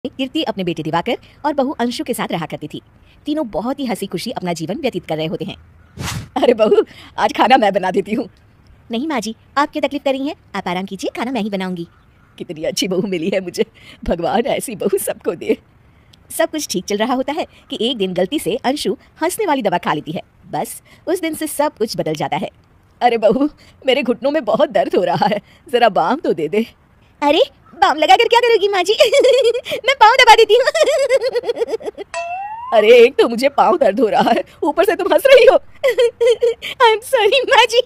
कीर्ति अपने बेटे दिवाकर और बहू अंशु के साथ रहा करती थी। तीनों बहुत ही हंसी खुशी अपना जीवन व्यतीत कर रहे होते हैं। अरे बहू, आज खाना मैं बना देती हूँ। नहीं माँ जी, आप क्या तकलीफ कर रही हैं? आप आराम कीजिए, खाना मैं ही बनाऊंगी। कितनी अच्छी बहू मिली है मुझे, भगवान ऐसी बहू सबको दे। सब कुछ ठीक चल रहा होता है कि एक दिन गलती से अंशु हंसने वाली दवा खा लेती है। बस उस दिन से सब कुछ बदल जाता है। अरे बहू, मेरे घुटनों में बहुत दर्द हो रहा है, जरा बाम तो दे दे। अरे बाम लगा कर क्या करोगी माँ जी? मैं पाँव दबा देती हूँ। अरे एक तो मुझे पाँव दर्द हो रहा है, ऊपर से तुम हंस रही हो। आई एम सॉरी माँ जी।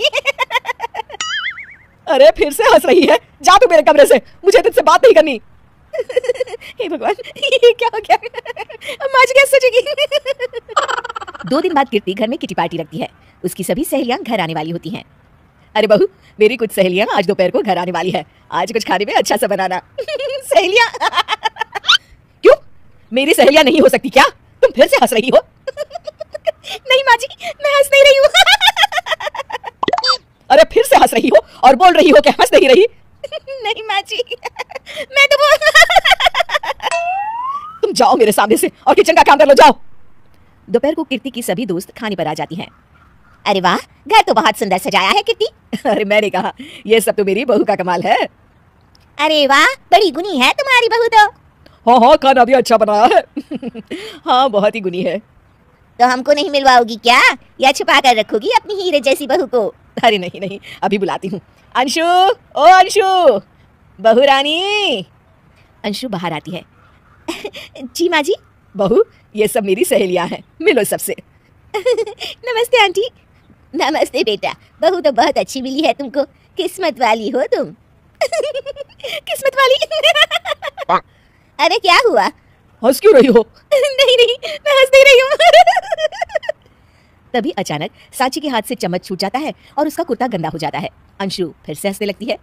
अरे फिर से हंस रही है, जा तू मेरे कमरे से, मुझे तुझसे बात नहीं करनी। हे भगवान, ये क्या हो गया? माँ जी क्या सोचेगी? 2 दिन बाद कीर्ति घर में किटी पार्टी रखती है। उसकी सभी सहेलियां घर आने वाली होती हैं। अरे बहू, मेरी कुछ सहेलियां आज दोपहर को घर आने वाली है, आज कुछ खाने में अच्छा सा बनाना। सहेलियां? क्यों, मेरी सहेलियां नहीं हो सकती क्या? तुम फिर से हंस रही हो। नहीं माँ जी, मैं हंस नहीं रही हूँ। अरे फिर से हंस रही हो और बोल रही हो कि हंस नहीं रही। नहीं माँ जी, मैं तो तुम जाओ मेरे सामने से और किचन का काम कर लो, जाओ। दोपहर को कीर्ति की सभी दोस्त खाने पर आ जाती हैं। अरे वाह, घर तो बहुत सुंदर सजाया है कीर्ति। अरे मैंने कहा, ये सब तो मेरी बहू का कमाल है। अरे वाह, बड़ी गुनी है तुम्हारी बहू तो। हाँ हाँ, खाना भी अच्छा बनाया है। हाँ, बहुत ही गुनी है। तो हमको नहीं मिलवाओगी क्या, या छुपा कर रखोगी अपनी हीरे जैसी बहू को? अरे नहीं नहीं, अभी बुलाती हूँ। अंशु, ओ अंशु, बहू रानी। अंशु बाहर आती है। जी माँ जी। बहू, ये सब मेरी सहेलियां हैं, मिलो सबसे। नमस्ते आंटी। नमस्ते बेटा, बहू तो बहुत अच्छी मिली है तुमको, किस्मत वाली हो तुम। किस्मत वाली? अरे क्या हुआ? हंस क्यों रही हो? नहीं नहीं, मैं हंस नहीं रही हूँ। तभी अचानक सांची के हाथ से चम्मच छूट जाता है और उसका कुर्ता गंदा हो जाता है। अंशु फिर से हंसने लगती है।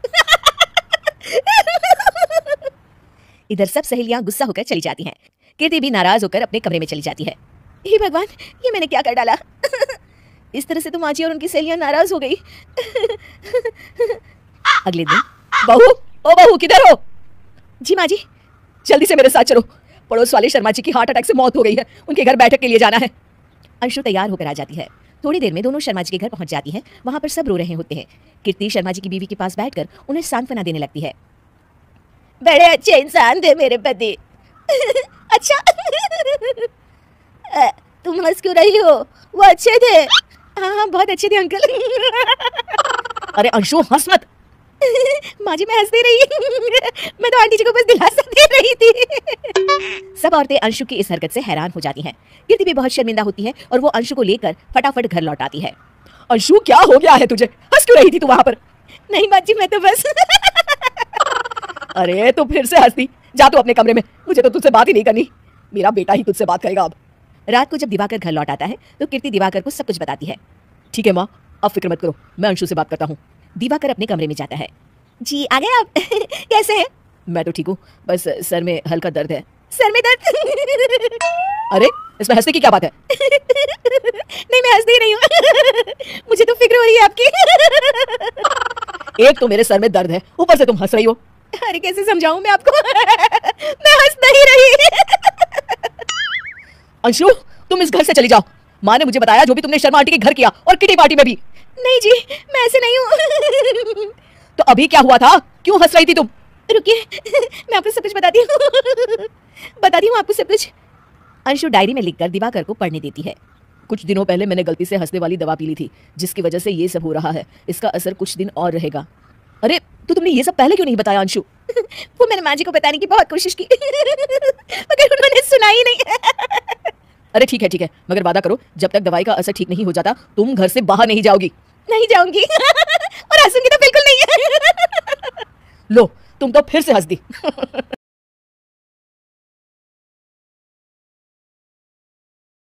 इधर सब सहेलियां गुस्सा होकर चली जाती हैं। कीर्ति भी नाराज होकर अपने कमरे में चली जाती है। हे भगवान, ये मैंने क्या कर डाला? इस तरह से तो माँ जी और उनकी सहेलियां नाराज हो गई। अगले दिन, बहू, ओ बहू, किधर हो? जी माँ जी। जल्दी से मेरे साथ चलो, पड़ोस वाले शर्मा जी की हार्ट अटैक से मौत हो गई है, उनके घर बैठक के लिए जाना है। अंशु तैयार होकर आ जाती है। थोड़ी देर में दोनों शर्मा जी के घर पहुंच जाती है। वहां पर सब रो रहे होते हैं। कीर्ति शर्मा जी की बीवी के पास बैठकर उन्हें सांत्वना देने लगती है। बड़े अच्छे इंसान थे मेरे पति। अच्छा, तुम हंस क्यों रही हो? वो अच्छे थे। हाँ हाँ, बहुत अच्छे थे अंकल। अरे अंशु, हंस मत। माँ जी मैं हंस नहीं रही, मैं तो आंटी जी को बस दिलासा दे रही थी। सब औरतें अंशु की इस हरकत से हैरान हो जाती हैं। कीर्ति भी बहुत शर्मिंदा होती है और वो अंशु को लेकर फटाफट घर लौट आती है। अंशु, क्या हो गया है तुझे? हंस क्यों रही थी तू वहां पर? नहीं माँ जी, मैं तो बस। अरे तू फिर से हंसती, जा तू अपने कमरे में, मुझे तो तुझसे बात ही नहीं करनी, मेरा बेटा ही तुझसे बात करेगा अब। रात को जब दिवाकर घर लौट आता है तो कीर्ति दिवाकर को सब कुछ बताती है। ठीक है माँ, अब फिक्र मत करो, मैं अंशु से बात करता हूँ। दिवाकर अपने कमरे में जाता है। जी आ गए आप? कैसे हैं? मैं तो ठीक हूँ, बस सर में हल्का दर्द है। सर में दर्द? अरे इसमें हंसने की क्या बात है? नहीं मैं हंस नहीं रही हूँ, मुझे तो फिक्र हो रही है आपकी। एक तो मेरे सर में दर्द है, ऊपर से तुम हंस रही हो। अरे कैसे समझाऊं मैं आपको? मैं हंस नहीं रही। अंशु, तुम इस घर से चली जाओ। माँ ने मुझे बताया जो भी तुमने शर्मा आंटी के घर किया और किटी पार्टी में भी। नहीं जी, मैं ऐसे नहीं हूँ। तो अभी क्या हुआ था, क्यों हंस रही थी तुम? रुकिए, मैं आपको सब कुछ बताती हूँ आपको सब कुछ। अंशु डायरी में लिखकर दिवाकर को पढ़ने देती है। कुछ दिनों पहले मैंने गलती से हंसने वाली दवा पी ली थी, जिसकी वजह से ये सब हो रहा है। इसका असर कुछ दिन और रहेगा। अरे तो तुमने ये सब पहले क्यों नहीं बताया अंशु? वो मैंने माँ जी को बताने की बहुत कोशिश की, मगर उन्होंने सुना ही नहीं। अरे ठीक है, मगर वादा करो जब तक दवाई का असर ठीक नहीं हो जाता तुम घर से बाहर नहीं जाओगी। नहीं जाऊंगी, और हंसूंगी तो बिल्कुल नहीं। लो, तुम तो फिर से हंस दी।